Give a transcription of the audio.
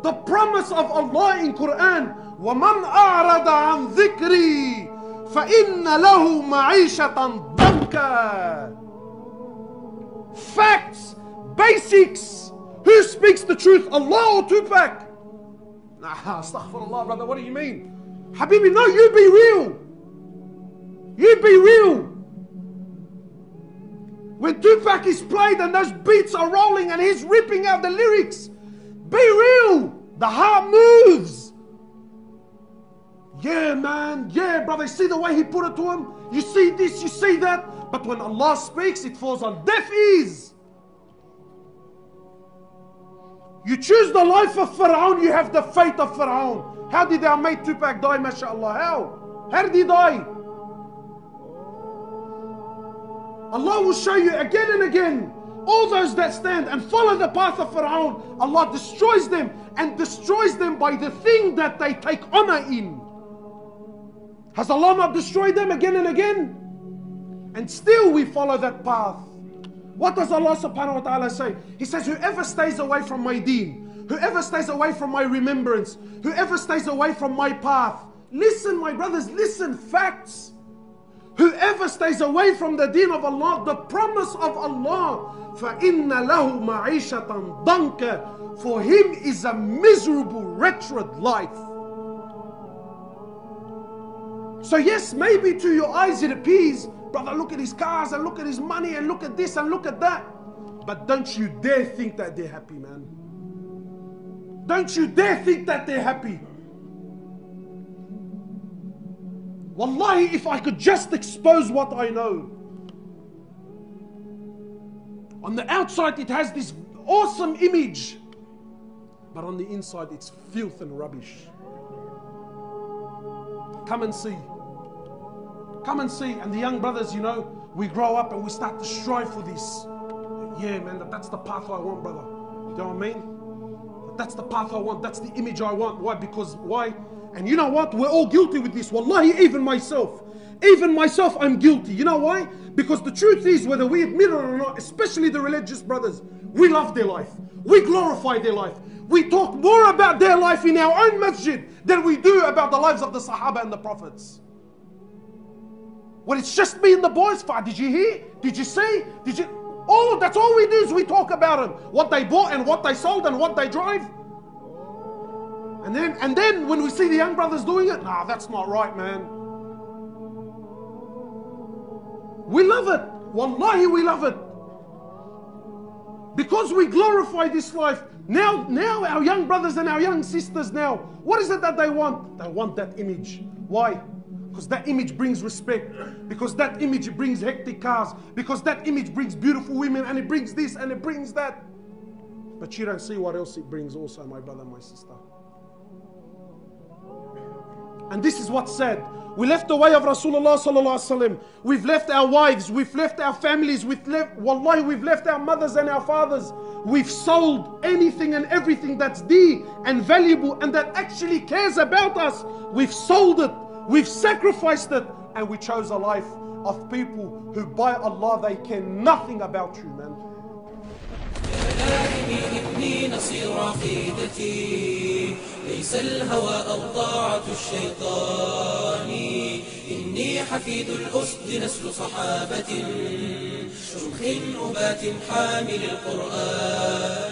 The promise of Allah in Quran, وَمَنْ أَعْرَضَ عَنْ ذِكْرِي فَإِنَّ لَهُ مَعِيشَةً ضَنْكًا. Facts, basics. Who speaks the truth, Allah or Tupac? Nah, astaghfirullah, brother, what do you mean? Habibi, no, you be real. You be real. When Tupac is played and those beats are rolling and he's ripping out the lyrics, be real. The heart moves. Yeah, man. Yeah, brother. You see the way he put it to him? You see this, you see that. But when Allah speaks, it falls on deaf ears. You choose the life of Pharaoh, you have the fate of Pharaoh. How did our mate Tupac die, mashallah? How? How did he die? Allah will show you again and again. All those that stand and follow the path of Pharaoh, Allah destroys them, and destroys them by the thing that they take honor in. Has Allah not destroyed them again and again? And still we follow that path. What does Allah subhanahu wa ta'ala say? He says, whoever stays away from my deen, whoever stays away from my remembrance, whoever stays away from my path. Listen, my brothers, listen, facts. Whoever stays away from the deen of Allah, the promise of Allah, فَإِنَّ لَهُ مَعِيشَةً ضَنْكًا, for him is a miserable, wretched life. So yes, maybe to your eyes it appears, brother, look at his cars and look at his money and look at this and look at that. But don't you dare think that they're happy, man. Don't you dare think that they're happy. Wallahi, if I could just expose what I know. On the outside it has this awesome image, but on the inside it's filth and rubbish. Come and see. Come and see. And the young brothers, you know, we grow up and we start to strive for this. Yeah, man, that's the path I want, brother. You know what I mean? That's the path I want. That's the image I want. Why? Because, why? And you know what? We're all guilty with this. Wallahi, even myself. Even myself, I'm guilty. You know why? Because the truth is, whether we admit it or not, especially the religious brothers, we love their life. We glorify their life. We talk more about their life in our own masjid than we do about the lives of the Sahaba and the Prophets. When it's just me and the boys, did you hear? Did you see? Did you? Oh, that's all we do is we talk about them. What they bought and what they sold and what they drive. And then when we see the young brothers doing it, nah, that's not right, man. We love it. Wallahi, we love it. Because we glorify this life. Now our young brothers and our young sisters now, what is it that they want? They want that image. Why? Because that image brings respect. Because that image brings hectic cars. Because that image brings beautiful women, and it brings this and it brings that. But you don't see what else it brings also, my brother, my sister. And this is what's sad. We left the way of Rasulullah sallallahu alaihi wasallam. We've left our wives. We've left our families. We've left our mothers and our fathers. We've sold anything and everything that's dear and valuable and that actually cares about us. We've sold it. We've sacrificed it. And we chose a life of people who, by Allah, they care nothing about you, man. ليس الهوى أو طاعة الشيطان إني حفيد الأسد نسل صحابة شمخ أبات حامل القرآن